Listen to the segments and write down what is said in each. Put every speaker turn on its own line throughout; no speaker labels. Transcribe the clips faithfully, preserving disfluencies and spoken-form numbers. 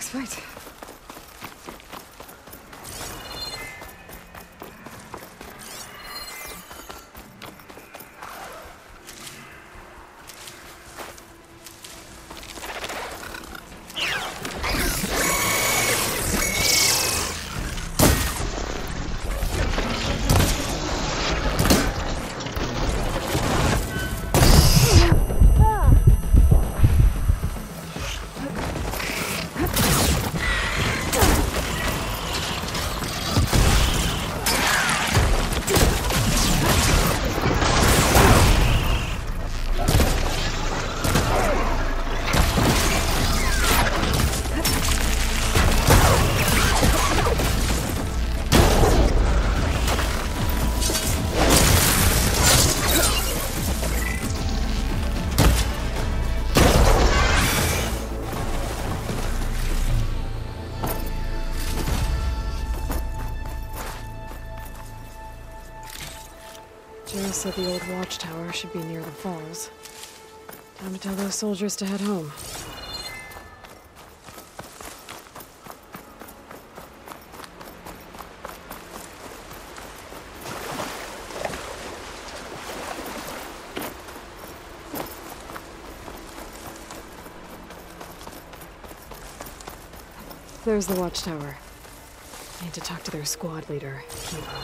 this fight. Jill said the old watchtower should be near the falls. Time to tell those soldiers to head home. There's the watchtower. I need to talk to their squad leader, Kiva.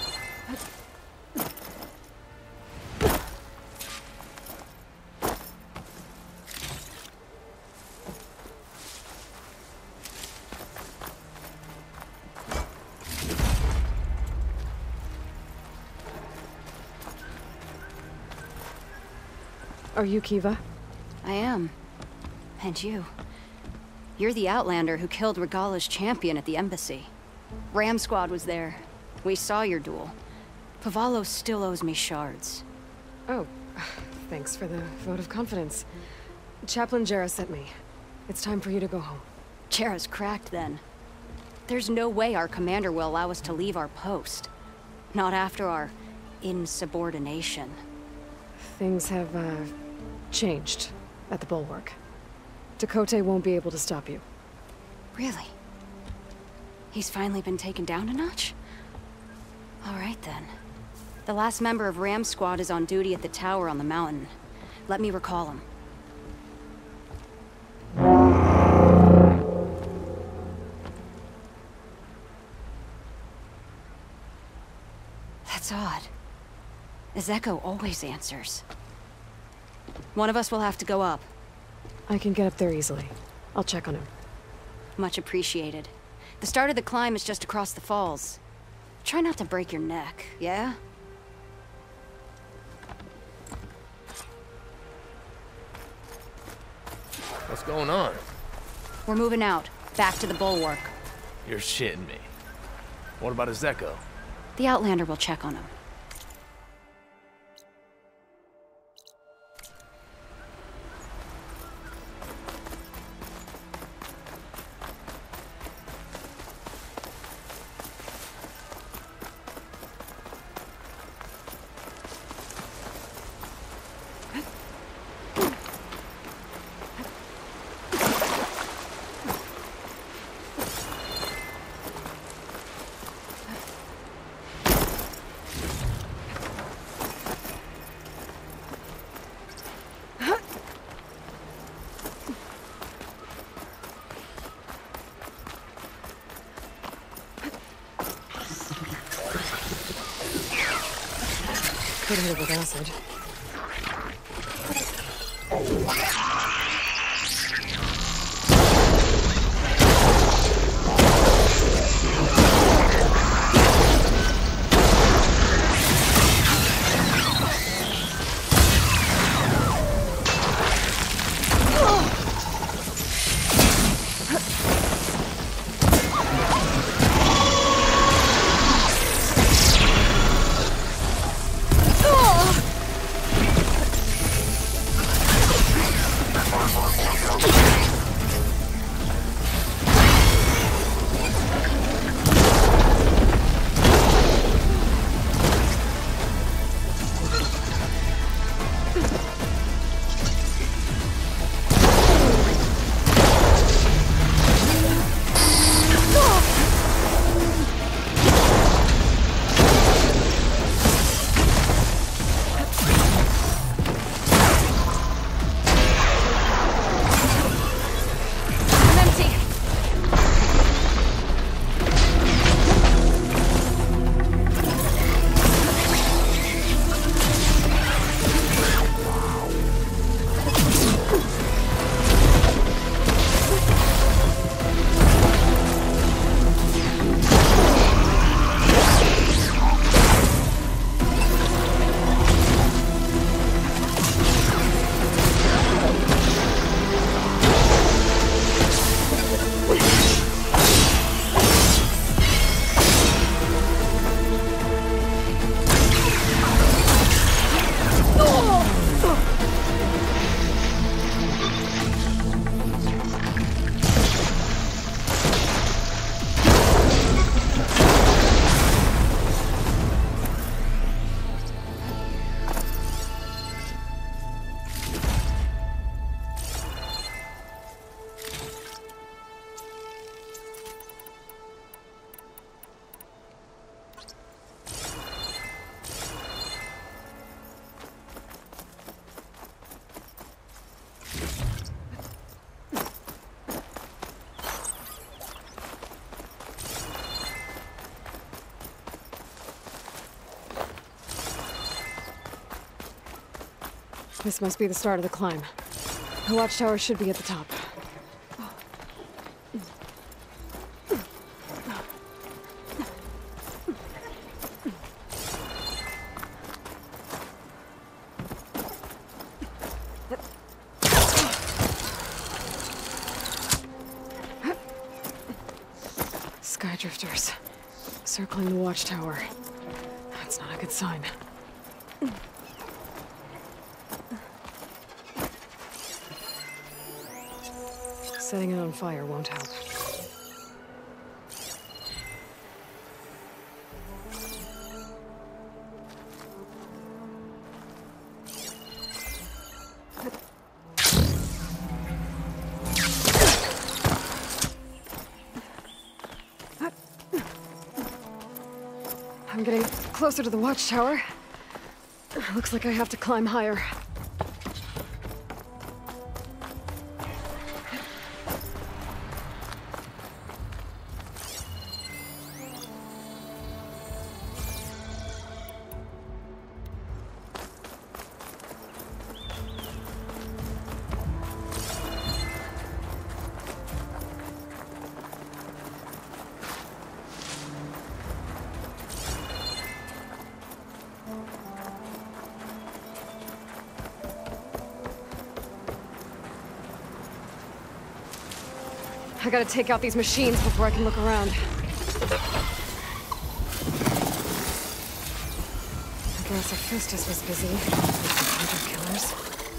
Are you Kiva?
I am. And you. You're the Outlander who killed Regala's champion at the embassy. Ram Squad was there. We saw your duel. Pavalo still owes me shards.
Oh, thanks for the vote of confidence. Chaplain Jera sent me. It's time for you to go home.
Jera's cracked then. There's no way our commander will allow us to leave our post. Not after our insubordination.
Things have, uh, changed at the Bulwark. Dakota won't be able to stop you.
Really? He's finally been taken down a notch? All right then. The last member of Ram Squad is on duty at the tower on the mountain. Let me recall him. That's odd. Ezeko always answers. One of us will have to go up.
I can get up there easily. I'll check on him.
Much appreciated. The start of the climb is just across the falls. Try not to break your neck, yeah?
What's going on?
We're moving out, back to the Bulwark.
You're shitting me. What about Ezeko?
The Outlander will check on him.
Could hit it with acid. This must be the start of the climb. The watchtower should be at the top. Skydrifters. Circling the watchtower. That's not a good sign. Setting it on fire won't help. I'm getting closer to the watchtower. Looks like I have to climb higher. I gotta take out these machines before I can look around. I guess Hephaestus was busy with the hunter killers.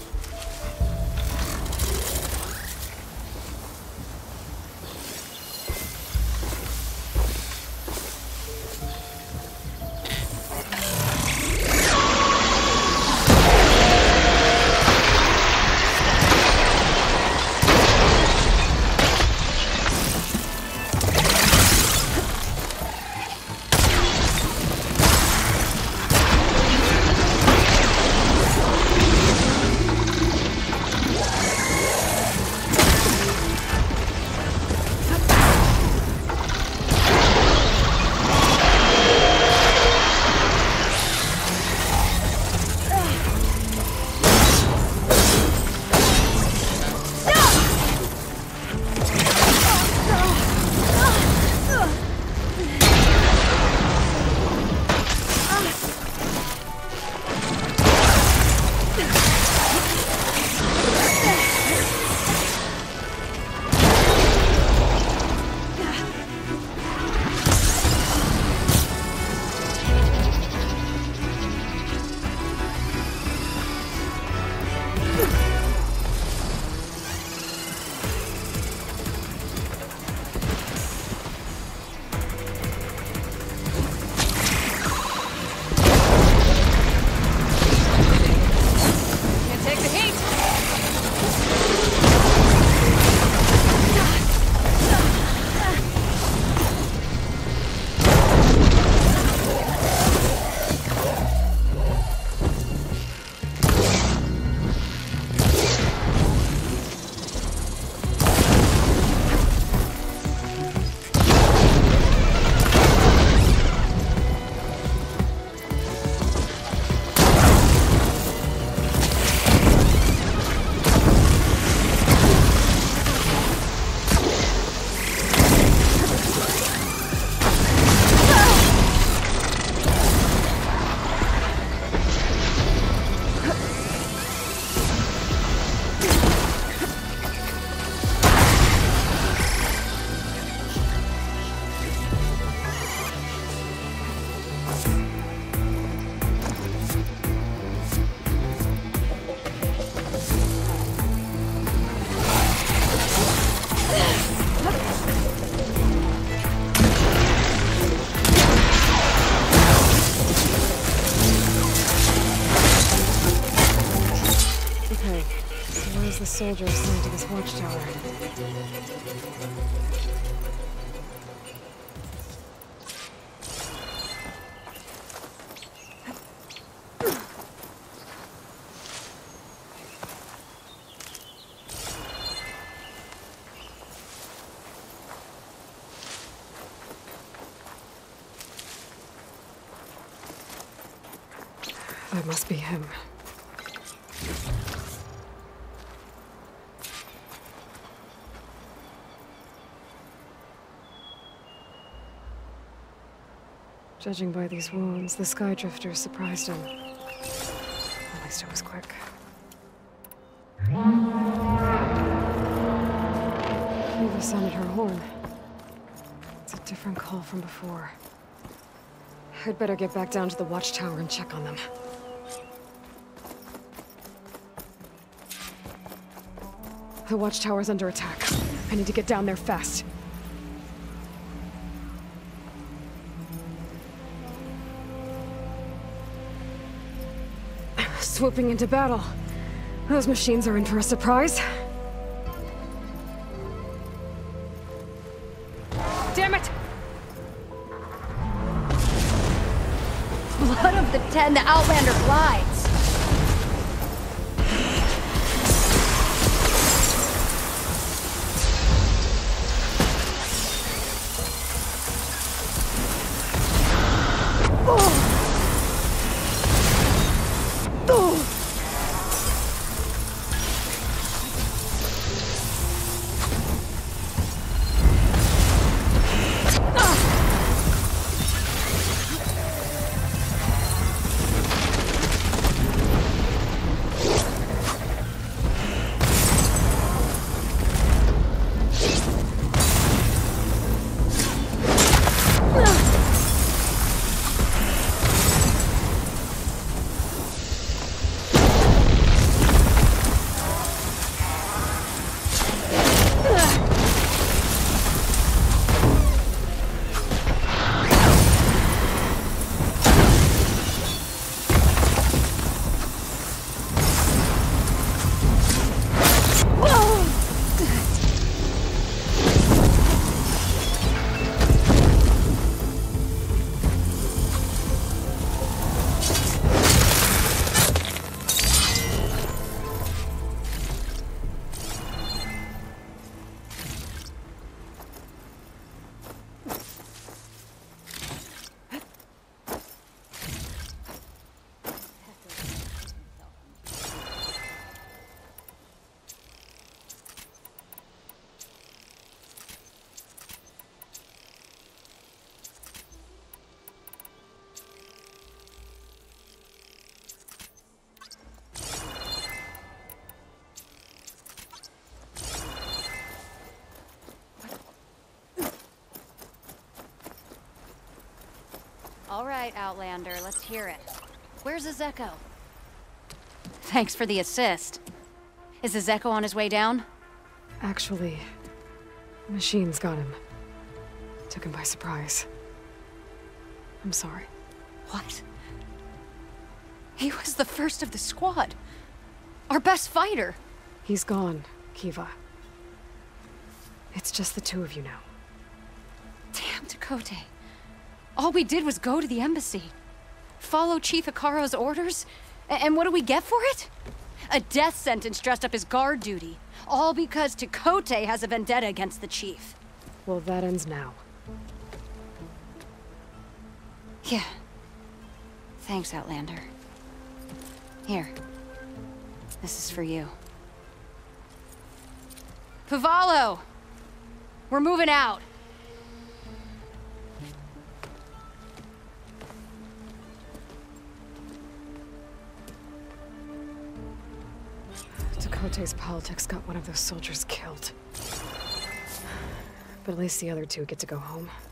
The soldier assigned to this watchtower. That must be him. Judging by these wounds, the Skydrifter surprised him. At least it was quick. Eva sounded her horn. It's a different call from before. I'd better get back down to the watchtower and check on them. The watchtower's under attack. I need to get down there fast. Swooping into battle. Those machines are in for a surprise. Damn it!
Blood of the Ten, the Outlander glides! All right, Outlander, let's hear it. Where's Ezeko? Thanks for the assist. Is Ezeko on his way down?
Actually, machines got him. Took him by surprise. I'm sorry.
What? He was the first of the squad. Our best fighter.
He's gone, Kiva. It's just the two of you now.
Damn, Tekote. All we did was go to the embassy. Follow Chief Ikaro's orders? A and what do we get for it? A death sentence dressed up as guard duty. All because Tekote has a vendetta against the chief.
Well, that ends now.
Yeah. Thanks, Outlander. Here. This is for you. Pavalo! We're moving out.
Tekote's politics got one of those soldiers killed. But at least the other two get to go home.